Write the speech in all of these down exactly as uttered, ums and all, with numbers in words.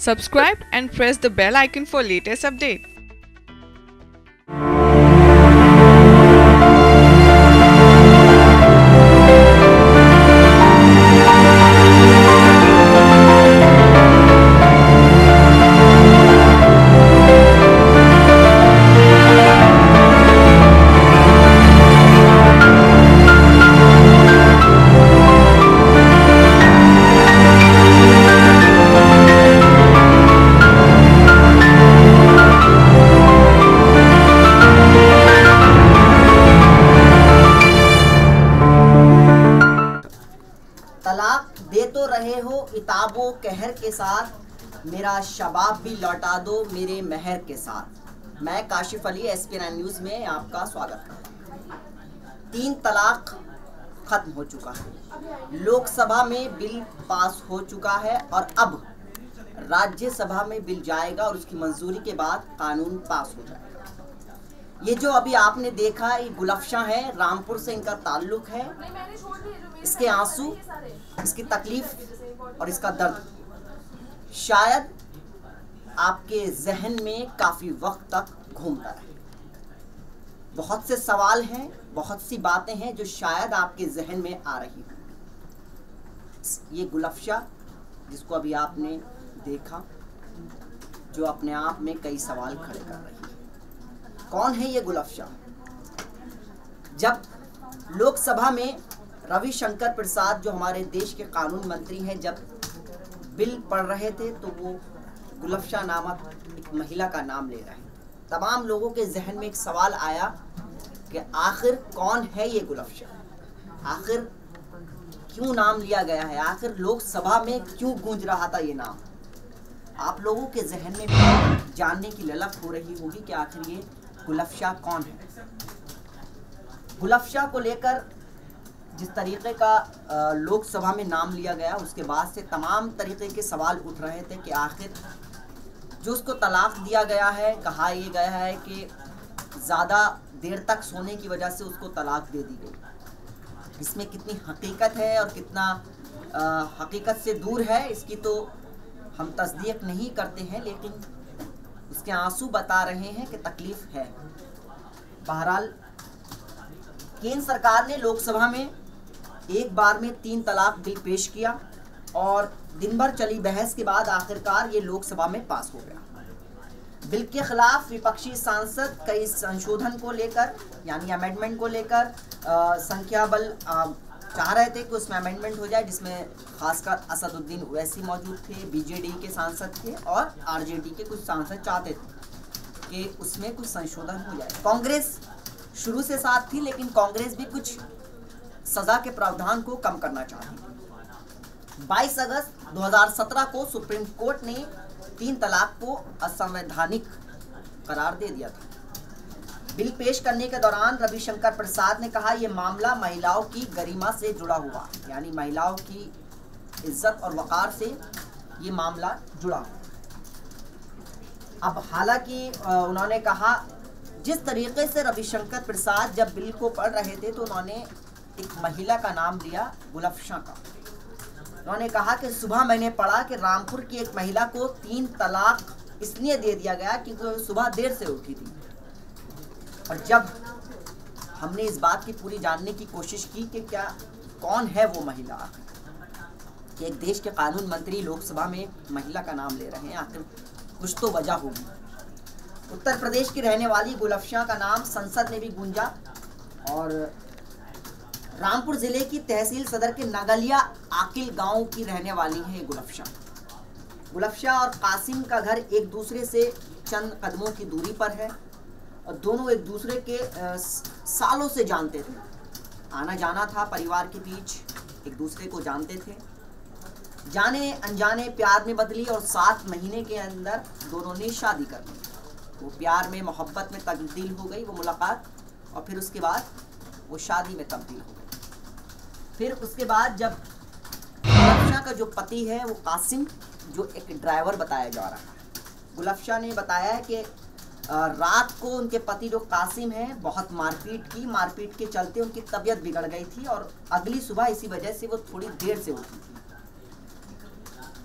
Subscribe and press the bell icon for latest update. तलाक दे तो रहे हो इताबो कहर के साथ, मेरा शबाब भी लौटा दो मेरे महर के साथ। मैं Kashif Ali S P nine news में आपका स्वागत करता हूँ। तीन तलाक खत्म हो चुका है, लोकसभा में बिल पास हो चुका है और अब राज्यसभा में बिल जाएगा और उसकी मंजूरी के बाद कानून पास हो जाएगा। ये जो अभी आपने देखा ये गुलफशा है, रामपुर से इनका ताल्लुक है। इसके आंसू, इसकी तकलीफ और इसका दर्द शायद आपके जहन में काफ़ी वक्त तक घूमता रहे। बहुत से सवाल हैं, बहुत सी बातें हैं जो शायद आपके जहन में आ रही हैं। ये गुलफशा जिसको अभी आपने देखा, जो अपने आप में कई सवाल खड़े कर रही है। कौन है ये गुलफशा? जब लोकसभा में रविशंकर प्रसाद जो हमारे देश के कानून मंत्री हैं, जब बिल पढ़ रहे थे तो वो गुलफशा नामक एक महिला का नाम ले रहे थे। तमाम लोगों के जहन में एक सवाल आया कि आखिर कौन है ये गुलफशा, आखिर क्यों नाम लिया गया है, आखिर लोकसभा में क्यों गूंज रहा था ये नाम। आप लोगों के जहन में भी जानने की ललक हो रही होगी कि आखिर ये गुलफशा कौन है। गुलफशा को लेकर जिस तरीके का लोकसभा में नाम लिया गया, उसके बाद से तमाम तरीके के सवाल उठ रहे थे कि आखिर जो उसको तलाक दिया गया है, कहा यह गया है कि ज़्यादा देर तक सोने की वजह से उसको तलाक दे दी गई। इसमें कितनी हकीकत है और कितना आ, हकीकत से दूर है, इसकी तो हम तस्दीक नहीं करते हैं, लेकिन उसके आंसू बता रहे हैं कि तकलीफ़ है। बहरहाल केंद्र सरकार ने लोकसभा में एक बार में तीन तलाक बिल पेश किया और दिन भर चली बहस के बाद आखिरकार ये लोकसभा में पास हो गया। बिल के खिलाफ विपक्षी सांसद कई संशोधन को लेकर, यानी अमेंडमेंट को लेकर संख्या बल आ, चाह रहे थे कि उसमें अमेंडमेंट हो जाए, जिसमें खासकर असदुद्दीन ओवैसी मौजूद थे, बीजेडी के सांसद थे और आरजेडी के कुछ सांसद चाहते थे कि उसमें कुछ संशोधन हो जाए। कांग्रेस शुरू से साथ थी, लेकिन कांग्रेस भी कुछ सजा के प्रावधान को कम करना चाहती थी। बाईस अगस्त दो हज़ार सत्रह को सुप्रीम कोर्ट ने तीन तलाक को असंवैधानिक करार दे दिया था। बिल पेश करने के दौरान रविशंकर प्रसाद ने कहा यह मामला महिलाओं की गरिमा से जुड़ा हुआ, यानी महिलाओं की इज्जत और वक़ार से ये मामला जुड़ा हुआ। अब हालांकि उन्होंने कहा, जिस तरीके से रविशंकर प्रसाद जब बिल को पढ़ रहे थे तो उन्होंने एक महिला का नाम लिया, गुलफशा का। उन्होंने कहा कि सुबह मैंने पढ़ा कि रामपुर की एक महिला को तीन तलाक इसलिए दे दिया गया क्योंकि वो सुबह देर से उठी थी। और जब हमने इस बात की पूरी जानने की कोशिश की कि क्या कौन है वो महिला, कि एक देश के कानून मंत्री लोकसभा में महिला का नाम ले रहे हैं, आखिर कुछ तो वजह होगी। उत्तर प्रदेश की रहने वाली गुलफशा का नाम संसद में भी गूंजा और रामपुर जिले की तहसील सदर के नगलिया आकिल गांव की रहने वाली है गुलफशा। गुलफशा और कासिम का घर एक दूसरे से चंद कदमों की दूरी पर है और दोनों एक दूसरे के सालों से जानते थे। आना जाना था परिवार के बीच, एक दूसरे को जानते थे। जाने अनजाने प्यार में बदली और सात महीने के अंदर दोनों ने शादी कर ली। वो प्यार में, मोहब्बत में तब्दील हो गई वो मुलाकात, और फिर उसके बाद वो शादी में तब्दील हो गई। फिर उसके बाद जब गुलफशा का जो पति है वो कासिम, जो एक ड्राइवर बताया जा रहा है, गुलफशा ने बताया है कि रात को उनके पति जो कासिम हैं बहुत मारपीट की, मारपीट के चलते उनकी तबीयत बिगड़ गई थी और अगली सुबह इसी वजह से वो थोड़ी देर से उठी थी।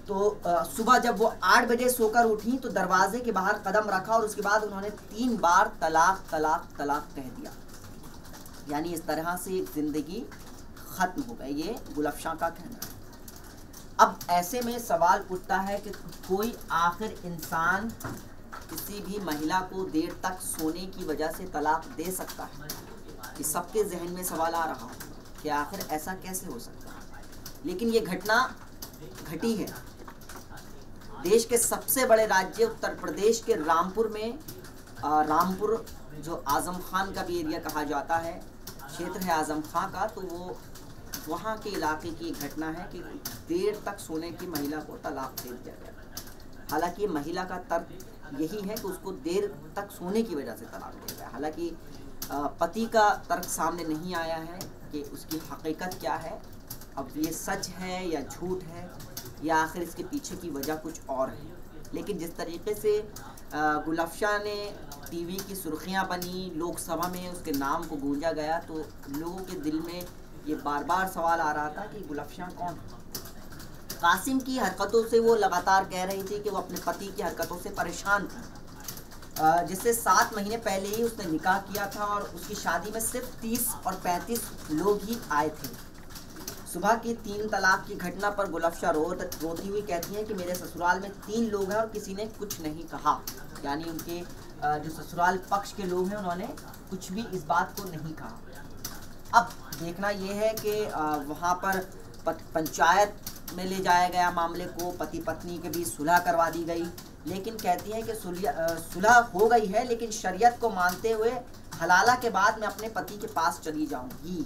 तो सुबह जब वो आठ बजे सोकर उठी तो दरवाजे के बाहर कदम रखा और उसके बाद उन्होंने तीन बार तलाक तलाक तलाक कह दिया। यानी इस तरह से एक ज़िंदगी ख़त्म हो गई, ये गुलफशां का कहना है। अब ऐसे में सवाल उठता है कि कोई आखिर इंसान किसी भी महिला को देर तक सोने की वजह से तलाक दे सकता है? कि सबके जहन में सवाल आ रहा है कि आखिर ऐसा कैसे हो सकता है। लेकिन ये घटना घटी है देश के सबसे बड़े राज्य उत्तर प्रदेश के रामपुर में। आ, रामपुर जो आज़म खान का भी एरिया कहा जाता है, क्षेत्र है आज़म खां का, तो वो वहाँ के इलाके की एक घटना है कि देर तक सोने की महिला को तलाक दे दिया गया। हालांकि महिला का तर्क यही है कि उसको देर तक सोने की वजह से तलाक दिया गया। हालांकि पति का तर्क सामने नहीं आया है कि उसकी हकीकत क्या है, अब ये सच है या झूठ है या आखिर इसके पीछे की वजह कुछ और है। लेकिन जिस तरीके से गुलफशां ने टीवी की सुर्खियां बनी, लोकसभा में उसके नाम को गूंजा गया, तो लोगों के दिल में ये बार बार सवाल आ रहा था कि गुलफशां कौन है। कासिम की हरकतों से वो लगातार कह रही थी कि वो अपने पति की हरकतों से परेशान थी, जिससे सात महीने पहले ही उसने निकाह किया था और उसकी शादी में सिर्फ तीस और पैंतीस लोग ही आए थे। सुबह की तीन तलाक की घटना पर गुलफशां रो रोती हुई कहती हैं कि मेरे ससुराल में तीन लोग हैं और किसी ने कुछ नहीं कहा। यानी उनके जो ससुराल पक्ष के लोग हैं उन्होंने कुछ भी इस बात को नहीं कहा। अब देखना यह है कि वहाँ पर पंचायत में ले जाया गया मामले को, पति पत्नी के बीच सुलह करवा दी गई, लेकिन कहती हैं कि सुलह हो गई है लेकिन शरीयत को मानते हुए हलाला के बाद मैं अपने पति के पास चली जाऊंगी,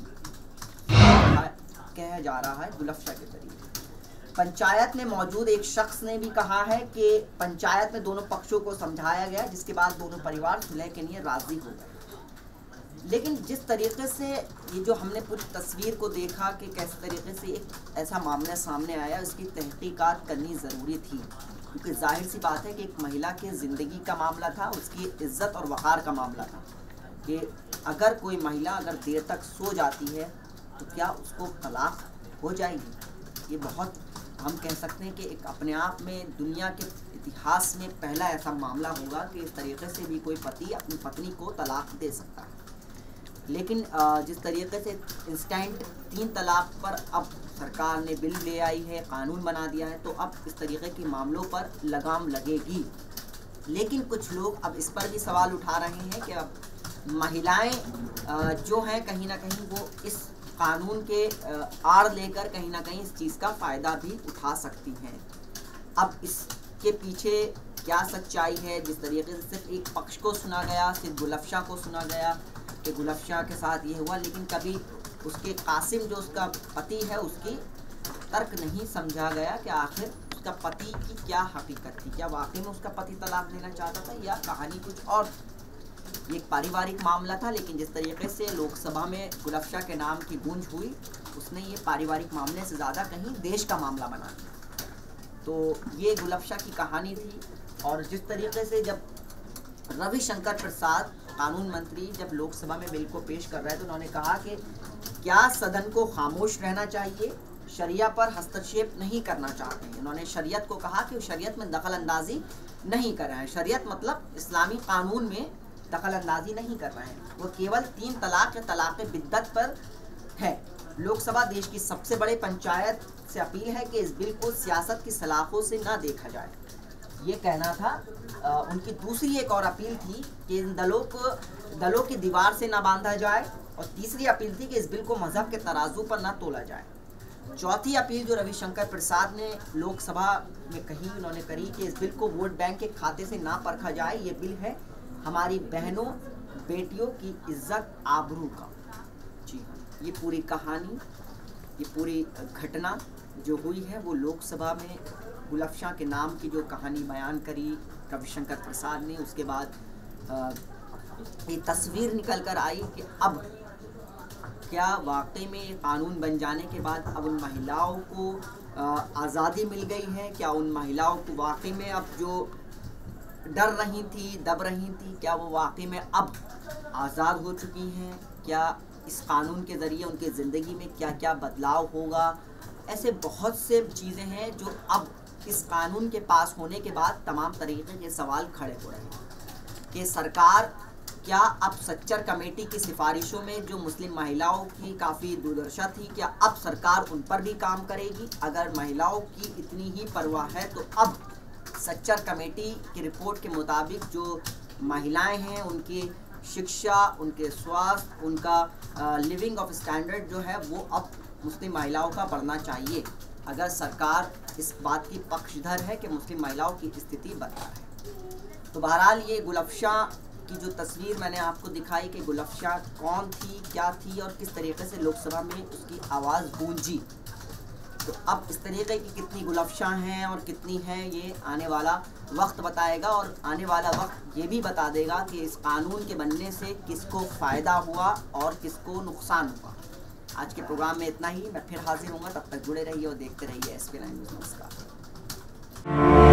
कहा जा रहा है गुलफशां के जरिए। पंचायत में मौजूद एक शख्स ने भी कहा है कि पंचायत में दोनों पक्षों को समझाया गया, जिसके बाद दोनों परिवार सुलह के लिए राजी हो गए। लेकिन जिस तरीके से ये जो हमने पूरी तस्वीर को देखा कि किस तरीके से एक ऐसा मामला सामने आया, उसकी तहकीकात करनी ज़रूरी थी, क्योंकि जाहिर सी बात है कि एक महिला की ज़िंदगी का मामला था, उसकी इज़्ज़त और वक़ार का मामला था कि अगर कोई महिला अगर देर तक सो जाती है तो क्या उसको तलाक हो जाएगी। ये बहुत हम कह सकते हैं कि एक अपने आप में दुनिया के इतिहास में पहला ऐसा मामला होगा कि इस तरीके से भी कोई पति अपनी पत्नी को तलाक दे सकता है। लेकिन जिस तरीके से इंस्टेंट तीन तलाक पर अब सरकार ने बिल ले आई है, कानून बना दिया है, तो अब इस तरीके के मामलों पर लगाम लगेगी। लेकिन कुछ लोग अब इस पर भी सवाल उठा रहे हैं कि अब महिलाएं जो हैं कहीं ना कहीं वो इस कानून के आड़ लेकर कहीं ना कहीं इस चीज़ का फ़ायदा भी उठा सकती हैं। अब इसके पीछे क्या सच्चाई है, जिस तरीके से सिर्फ एक पक्ष को सुना गया, सिर्फ गुलफशां को सुना गया कि गुलफशां के साथ ये हुआ, लेकिन कभी उसके कासिम जो उसका पति है उसकी तर्क नहीं समझा गया कि आखिर उसका पति की क्या हकीकत थी, क्या वाकई में उसका पति तलाक देना चाहता था या कहानी कुछ और। ये एक पारिवारिक मामला था, लेकिन जिस तरीके से लोकसभा में गुलफशां के नाम की गूंज हुई, उसने ये पारिवारिक मामले से ज़्यादा कहीं देश का मामला बना दिया। तो ये गुलफशां की कहानी थी। और जिस तरीके से जब रविशंकर प्रसाद कानून मंत्री जब लोकसभा में बिल को पेश कर रहे थे, तो उन्होंने कहा कि क्या सदन को खामोश रहना चाहिए, शरिया पर हस्तक्षेप नहीं करना चाहते हैं। उन्होंने शरीयत को कहा कि शरीयत में दखल अंदाजी नहीं कर रहे हैं। शरीयत मतलब इस्लामी कानून में दखल अंदाजी नहीं कर रहे हैं, वो केवल तीन तलाक या तलाक़ बिद्दत पर है। लोकसभा देश की सबसे बड़े पंचायत से अपील है कि इस बिल को सियासत की सलाखों से ना देखा जाए, ये कहना था। आ, उनकी दूसरी एक और अपील थी कि इन दलों को दलों की दीवार से ना बांधा जाए, और तीसरी अपील थी कि इस बिल को मजहब के तराजू पर ना तोला जाए। चौथी अपील जो रविशंकर प्रसाद ने लोकसभा में कही, उन्होंने करी कि इस बिल को वोट बैंक के खाते से ना परखा जाए, ये बिल है हमारी बहनों बेटियों की इज्जत आबरू का। जी हाँ, ये पूरी कहानी, ये पूरी घटना जो हुई है वो लोकसभा में गुलफशां के नाम की जो कहानी बयान करी रविशंकर प्रसाद ने, उसके बाद ये तस्वीर निकल कर आई कि अब क्या वाकई में कानून बन जाने के बाद अब उन महिलाओं को आज़ादी मिल गई है, क्या उन महिलाओं को वाकई में अब जो डर रही थी, दब रही थी, क्या वो वाकई में अब आज़ाद हो चुकी हैं, क्या इस कानून के ज़रिए उनकी ज़िंदगी में क्या क्या बदलाव होगा। ऐसे बहुत से चीज़ें हैं जो अब इस कानून के पास होने के बाद तमाम तरीके के सवाल खड़े हो रहे हैं कि सरकार क्या अब सच्चर कमेटी की सिफारिशों में जो मुस्लिम महिलाओं की काफ़ी दुर्दशा थी, क्या अब सरकार उन पर भी काम करेगी? अगर महिलाओं की इतनी ही परवाह है तो अब सच्चर कमेटी की रिपोर्ट के मुताबिक जो महिलाएं हैं उनकी शिक्षा, उनके स्वास्थ्य, उनका लिविंग ऑफ स्टैंडर्ड जो है वो अब मुस्लिम महिलाओं का बढ़ना चाहिए, अगर सरकार इस बात की पक्षधर है कि मुस्लिम महिलाओं की स्थिति बरकरार है। तो बहरहाल ये गुलफशा की जो तस्वीर मैंने आपको दिखाई कि गुलफशा कौन थी, क्या थी और किस तरीके से लोकसभा में उसकी आवाज़ गूंजी, तो अब इस तरीके की कितनी गुलफशा हैं और कितनी हैं ये आने वाला वक्त बताएगा, और आने वाला वक्त ये भी बता देगा कि इस कानून के बनने से किसको फ़ायदा हुआ और किसको नुकसान हुआ। आज के प्रोग्राम में इतना ही, मैं फिर हाजिर हूँगा, तब तक जुड़े रहिए और देखते रहिए एस पी नाइन न्यूज़। नमस्कार।